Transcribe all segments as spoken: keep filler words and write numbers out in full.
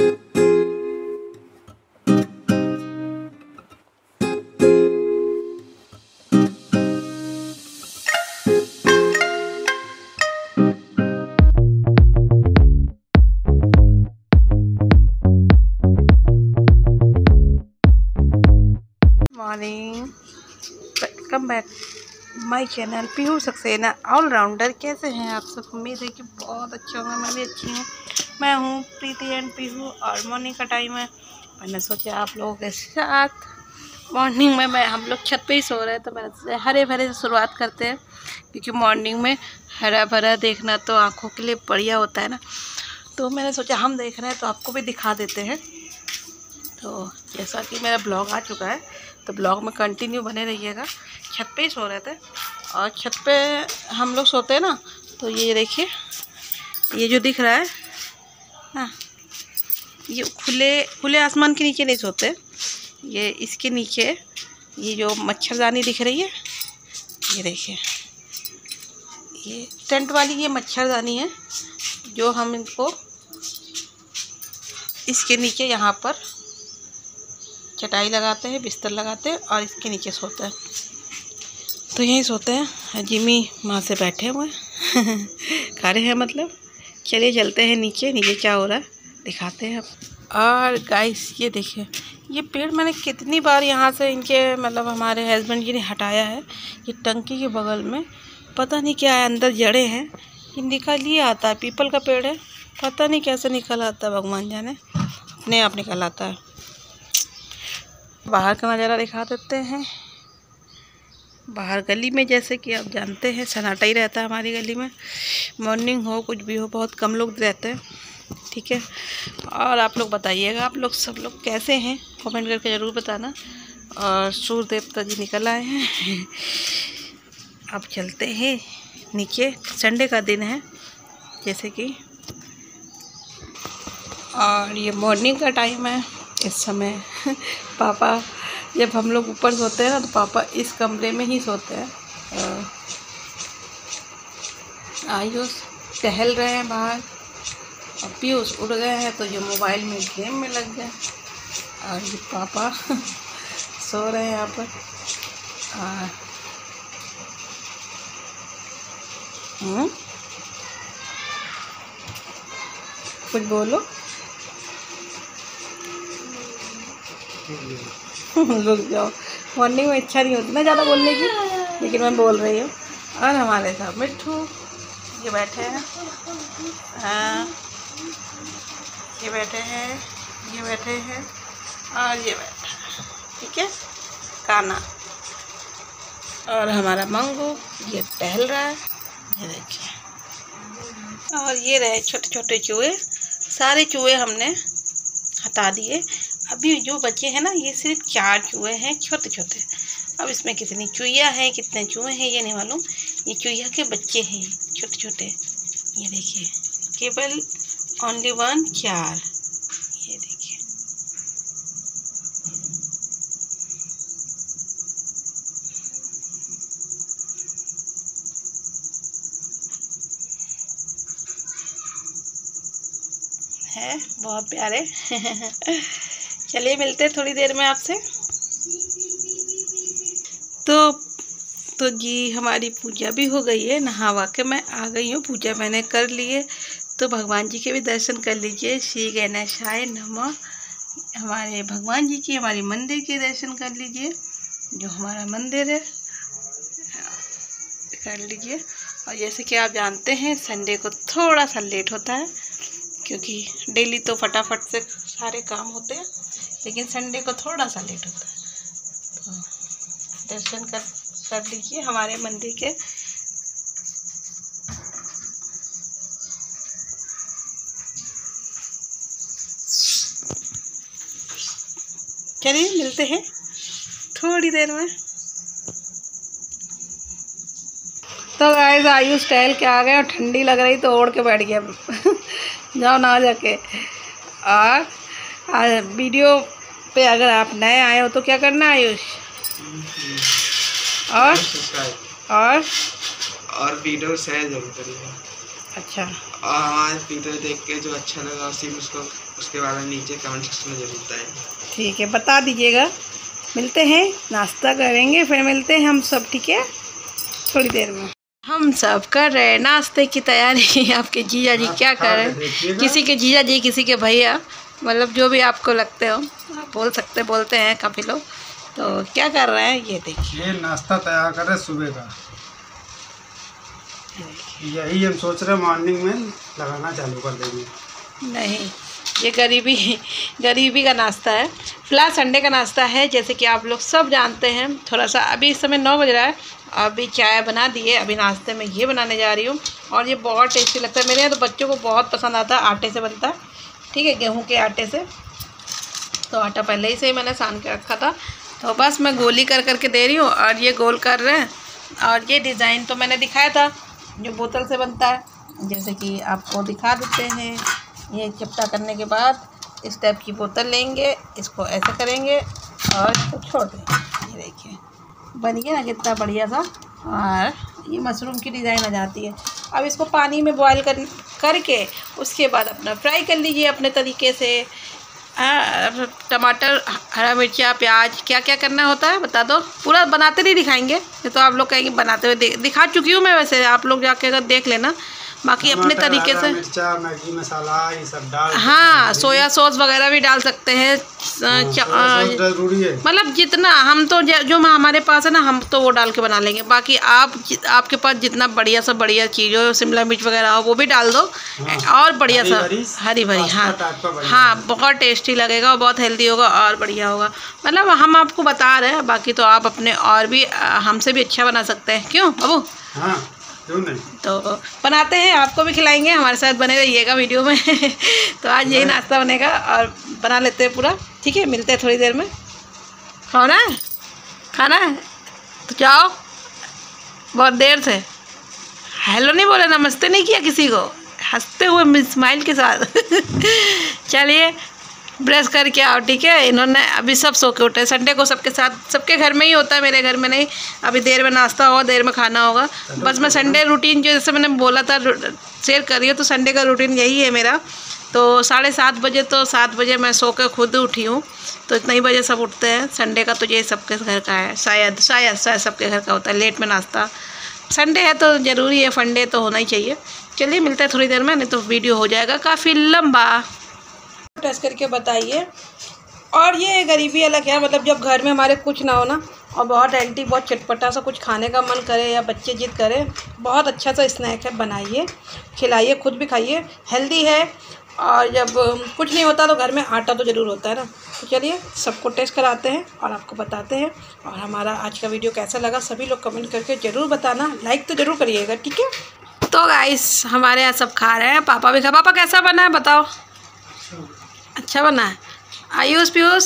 Morning, welcome back my channel Pihu Saxena all rounder. कैसे हैं आप सब? उम्मीद है कि बहुत अच्छे होंगे। मैं भी अच्छी हूँ। मैं हूँ प्रीति एंड पीहू और मॉर्निंग का टाइम है। मैंने सोचा आप लोगों के साथ मॉर्निंग में मैं हम लोग छत पे ही सो रहे हैं, तो मैंने सोचा हरे भरे से शुरुआत करते हैं, क्योंकि मॉर्निंग में हरा भरा देखना तो आँखों के लिए बढ़िया होता है ना। तो मैंने सोचा हम देख रहे हैं तो आपको भी दिखा देते हैं। तो जैसा कि मेरा ब्लॉग आ चुका है, तो ब्लॉग में कंटिन्यू बने रहिएगा। छत पे ही सो रहे थे, और छत पे हम लोग सोते हैं ना, तो ये देखिए, ये जो दिख रहा है ना, ये खुले खुले आसमान के नीचे नहीं सोते। ये इसके नीचे ये जो मच्छरदानी दिख रही है, ये देखिए, ये टेंट वाली ये मच्छरदानी है, जो हम इनको इसके नीचे यहाँ पर चटाई लगाते हैं, बिस्तर लगाते हैं और इसके नीचे सोते हैं। तो यहीं सोते हैं। जिमी माँ से बैठे हुए खड़े हैं मतलब। चलिए चलते हैं नीचे। नीचे क्या हो रहा है दिखाते हैं अब। और गाइस ये देखिए, ये पेड़ मैंने कितनी बार यहाँ से इनके मतलब हमारे हस्बैंड जी ने हटाया है। ये टंकी के बगल में पता नहीं क्या है, अंदर जड़ें हैं, ये निकल ही आता है। पीपल का पेड़ है, पता नहीं कैसे निकल आता है, भगवान जाने, अपने आप निकल आता है। बाहर का नज़ारा दिखा देते हैं। बाहर गली में जैसे कि आप जानते हैं सन्नाटा ही रहता है हमारी गली में। मॉर्निंग हो कुछ भी हो, बहुत कम लोग रहते हैं, ठीक है। और आप लोग बताइएगा, आप लोग सब लोग कैसे हैं, कमेंट करके ज़रूर बताना। और सूर्य देवता जी निकल आए हैं। अब चलते हैं नीचे। संडे का दिन है जैसे कि, और ये मॉर्निंग का टाइम है इस समय। पापा जब हम लोग ऊपर सोते हैं ना, तो पापा इस कमरे में ही सोते हैं। आयुष टहल रहे हैं बाहर, और पीयूष उड़ गए हैं, तो ये मोबाइल में गेम में लग गए। और ये पापा सो रहे हैं यहाँ पर। और हम्म कुछ बोलो। रुक जाओ, मॉर्निंग में इच्छा नहीं होती ना ज़्यादा बोलने की, लेकिन मैं बोल रही हूँ। और हमारे साथ मिट्ठू ये बैठे हैं, हाँ ये बैठे हैं, ये बैठे हैं, और ये बैठा है, ठीक है, काना। और हमारा मंगू ये टहल रहा है, ये देखिए। और ये रहे छोटे छोटे चूहे। सारे चूहे हमने हटा दिए। अभी जो बचे हैं ना, ये सिर्फ चार चूहे हैं छोटे छोटे। अब इसमें कितनी चूहिया हैं, कितने चूहे हैं ये नहीं मालूम। ये चूहिया के बच्चे हैं छोटे छोटे, ये देखिए, केवल ओनली वन चार, ये देखिए। है बहुत प्यारे। चलिए मिलते हैं थोड़ी देर में आपसे। तो तो जी हमारी पूजा भी हो गई है, नहावा के मैं आ गई हूँ। पूजा मैंने कर ली है, तो भगवान जी के भी दर्शन कर लीजिए। श्री गणेशाय नमः। हमारे भगवान जी की, हमारी मंदिर के दर्शन कर लीजिए, जो हमारा मंदिर है कर लीजिए। और जैसे कि आप जानते हैं संडे को थोड़ा सा लेट होता है, क्योंकि डेली तो फटाफट से सारे काम होते हैं, लेकिन संडे को थोड़ा सा लेट होता है। तो दर्शन कर कर लीजिए हमारे मंदिर के। चलिए मिलते हैं थोड़ी देर में। तो गाइस आयुष टहल के आ गए, और ठंडी लग रही तो ओढ़ के बैठ गया। जाओ ना जाके। और वीडियो पे अगर आप नए आए हो तो क्या करना है आयुष? और और और वीडियो शेयर जरूर करिएगा। अच्छा, और हमारे वीडियो देख के जो अच्छा लगा उसी में उसको उसके बारे में नीचे कमेंट सेक्शन में जरूर बताएं। ठीक है, बता दीजिएगा। मिलते हैं, नाश्ता करेंगे, फिर मिलते हैं हम सब, ठीक है, थोड़ी देर में। हम सब कर रहे हैं नाश्ते की तैयारी। आपके जीजा जी क्या कर रहे हैं? किसी के जीजा जी, किसी के भैया, मतलब जो भी आपको लगते हो आप बोल सकते बोलते हैं काफ़ी लोग। तो क्या कर रहे हैं ये देखिए। ये नाश्ता तैयार कर रहे हैं सुबह का। यही हम सोच रहे हैं मॉर्निंग में लगाना चालू कर देंगे। नहीं, ये गरीबी गरीबी का नाश्ता है। फिलहाल संडे का नाश्ता है, जैसे कि आप लोग सब जानते हैं। थोड़ा सा अभी इस समय नौ बज रहा है, अभी चाय बना दिए, अभी नाश्ते में ये बनाने जा रही हूँ। और ये बहुत टेस्टी लगता है मेरे यहाँ, तो बच्चों को बहुत पसंद आता है। आटे से बनता है, ठीक है, गेहूं के आटे से। तो आटा पहले ही से ही मैंने सान के रखा था, तो बस मैं गोली कर करके दे रही हूँ और ये गोल कर रहे हैं। और ये डिज़ाइन तो मैंने दिखाया था जो बोतल से बनता है, जैसे कि आपको दिखा देते हैं। ये चिपटा करने के बाद इस टाइप की बोतल लेंगे, इसको ऐसे करेंगे और इसको छोड़ देंगे। ये देखिए बन गया ना कितना बढ़िया सा। और ये मशरूम की डिज़ाइन आ जाती है। अब इसको पानी में बॉईल कर करके उसके बाद अपना फ्राई कर लीजिए अपने तरीके से। आ, टमाटर, हरा मिर्चा, प्याज, क्या क्या करना होता है बता दो। पूरा बनाते नहीं दिखाएंगे, ये तो आप लोग कहेंगे बनाते हुए दिखा चुकी हूँ मैं, वैसे आप लोग जाके अगर देख लेना। बाकी अपने तरीके से मिर्चा, मैगी मसाला ये सब डाल, हाँ, सोया सॉस वगैरह भी डाल सकते हैं। जरूरी है, मतलब जितना हम तो जो हमारे पास है ना, हम तो वो डाल के बना लेंगे। बाकी आप आपके पास जितना बढ़िया सा बढ़िया चीज़ हो, शिमला मिर्च वगैरह हो, वो भी डाल दो। हाँ, और बढ़िया सा हरी भरी, हाँ हाँ, बहुत टेस्टी लगेगा और बहुत हेल्दी होगा और बढ़िया होगा। मतलब हम आपको बता रहे हैं, बाकी तो आप अपने और भी हमसे भी अच्छा बना सकते हैं। क्यों बाबू? हाँ, क्यों नहीं। तो बनाते हैं, आपको भी खिलाएंगे, हमारे साथ बने रहिएगा वीडियो में। तो आज यही नाश्ता बनेगा और बना लेते हैं पूरा, ठीक है। मिलते हैं थोड़ी देर में। खाना है, खाना है तो जाओ। बहुत देर से हेलो नहीं बोले, नमस्ते नहीं किया किसी को, हंसते हुए स्माइल के साथ। चलिए ब्रश करके आओ, ठीक है। इन्होंने अभी सब सो के उठे। संडे को सबके साथ, सबके घर में ही होता है, मेरे घर में नहीं। अभी देर में नाश्ता होगा, देर में खाना होगा। बस मैं संडे रूटीन जो जैसे मैंने बोला था शेयर कर रही हूँ, तो संडे का रूटीन यही है मेरा। तो साढ़े सात बजे तो सात बजे मैं सो के खुद उठी हूँ, तो इतना ही बजे सब उठते हैं। संडे का तो ये सबके घर का है, शायद शायद शायद सबके घर का होता है लेट में नाश्ता। संडे है तो ज़रूरी है, फंडे तो होना ही चाहिए। चलिए मिलते हैं थोड़ी देर में, नहीं तो वीडियो हो जाएगा काफ़ी लंबा। टेस्ट करके बताइए। और ये गरीबी अलग है, मतलब जब घर में हमारे कुछ ना हो ना, और बहुत हेल्दी, बहुत चटपटा सा कुछ खाने का मन करे या बच्चे जिद करें, बहुत अच्छा सा स्नैक है, बनाइए, खिलाइए, खुद भी खाइए, हेल्दी है। और जब कुछ नहीं होता तो घर में आटा तो ज़रूर होता है ना। तो चलिए सबको टेस्ट कराते हैं और आपको बताते हैं। और हमारा आज का वीडियो कैसा लगा सभी लोग कमेंट करके ज़रूर बताना, लाइक तो ज़रूर करिएगा, ठीक है। तो गाइस हमारे यहाँ सब खा रहे हैं, पापा भी खा। पापा कैसा बना है बताओ? अच्छा बना है। आयुष पीयूष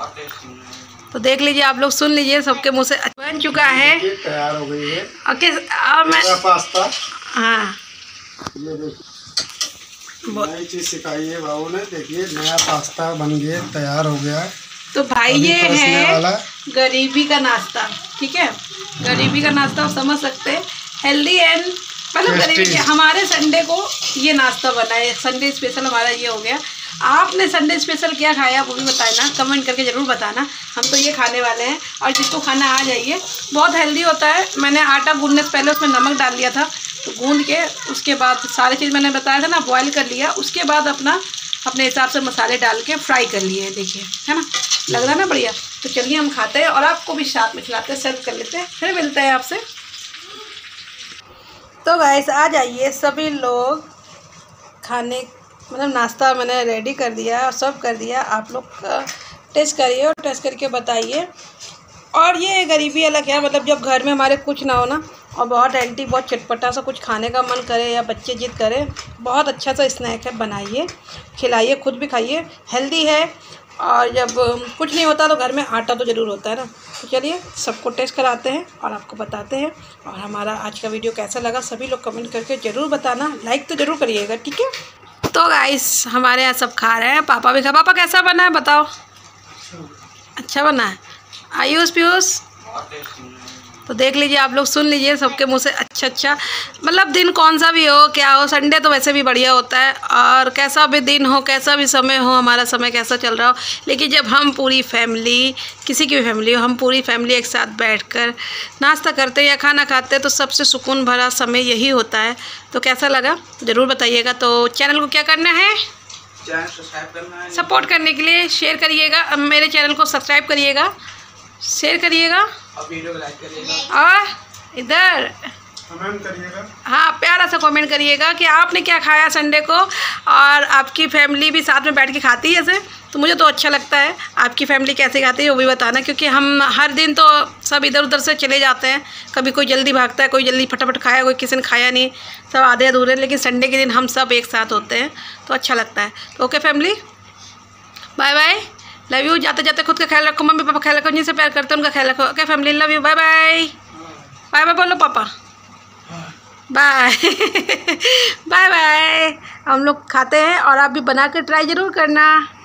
तो देख लीजिए, आप लोग सुन लीजिए, सबके मुँह से बन चुका है, तैयार हो गई है। ओके, और मैं पास्ता, हाँ ये देखिए नई चीज सिखाई है बाबू ने। देखिए नया पास्ता बन गया, तैयार हो गया। तो भाई ये है गरीबी का नाश्ता, ठीक है। गरीबी का नाश्ता आप समझ सकते हैं, हेल्दी एंड मतलब गरीबी। हमारे संडे को ये नाश्ता बना है, संडे स्पेशल हमारा ये हो गया। आपने संडे स्पेशल क्या खाया वो भी बताना, कमेंट करके ज़रूर बताना। हम तो ये खाने वाले हैं, और जिसको खाना आ जाइए। बहुत हेल्दी होता है। मैंने आटा गूंदने से पहले उसमें नमक डाल दिया था, तो गूंद के उसके बाद सारी चीज़ मैंने बताया था ना, बॉयल कर लिया। उसके बाद अपना अपने हिसाब से मसाले डाल के फ्राई कर लिए, देखिए है ना, लग रहा है ना बढ़िया। तो चलिए हम खाते हैं और आपको भी साथ में खिलाते हैं, सर्व कर लेते हैं, फिर मिलते हैं आपसे। तो गाइस आ जाइए सभी लोग खाने, मतलब नाश्ता मैंने रेडी कर दिया और सर्व कर दिया। आप लोग टेस्ट करिए और टेस्ट करके बताइए। और ये गरीबी अलग है, मतलब जब घर में हमारे कुछ ना हो ना, और बहुत हेल्दी, बहुत चटपटा सा कुछ खाने का मन करे या बच्चे जिद करें, बहुत अच्छा सा स्नैक है, बनाइए, खिलाइए, खुद भी खाइए, हेल्दी है। और जब कुछ नहीं होता तो घर में आटा तो ज़रूर होता है ना। तो चलिए सबको टेस्ट कराते हैं और आपको बताते हैं। और हमारा आज का वीडियो कैसा लगा सभी लोग कमेंट करके ज़रूर बताना, लाइक तो ज़रूर करिएगा, ठीक है। तो गाइस हमारे यहाँ सब खा रहे हैं, पापा भी खा। पापा कैसा बना है बताओ? अच्छा बना है। आयुष पीयूष तो देख लीजिए आप लोग, सुन लीजिए सबके मुंह से अच्छा अच्छा। मतलब दिन कौन सा भी हो, क्या हो, संडे तो वैसे भी बढ़िया होता है, और कैसा भी दिन हो, कैसा भी समय हो, हमारा समय कैसा चल रहा हो, लेकिन जब हम पूरी फैमिली, किसी की भी फैमिली हो, हम पूरी फैमिली एक साथ बैठकर नाश्ता करते हैं या खाना खाते हैं तो सबसे सुकून भरा समय यही होता है। तो कैसा लगा ज़रूर बताइएगा। तो चैनल को क्या करना है, चैनल सब्सक्राइब करना है, सपोर्ट करने के लिए शेयर करिएगा, मेरे चैनल को सब्सक्राइब करिएगा, शेयर करिएगा, और वीडियो को लाइक करिएगा, और इधर कमेंट करिएगा। हाँ प्यारा सा कमेंट करिएगा कि आपने क्या खाया संडे को, और आपकी फैमिली भी साथ में बैठ के खाती है ऐसे, तो मुझे तो अच्छा लगता है। आपकी फैमिली कैसे खाती है वो भी बताना, क्योंकि हम हर दिन तो सब इधर उधर से चले जाते हैं, कभी कोई जल्दी भागता है, कोई जल्दी फटाफट खाया, कोई किसी ने खाया नहीं, सब आधे अधूरे, लेकिन संडे के दिन हम सब एक साथ होते हैं तो अच्छा लगता है। तो okay family, bye bye, love you. जाते जाते खुद का ख्याल रखो, मम्मी पापा ख्याल रखो, जिनसे प्यार करते हैं उनका ख्याल रखो। Okay family, love you, bye bye, bye bye बोलो पापा, बाय बाय बाय। हम लोग खाते हैं और आप भी बना कर ट्राई ज़रूर करना।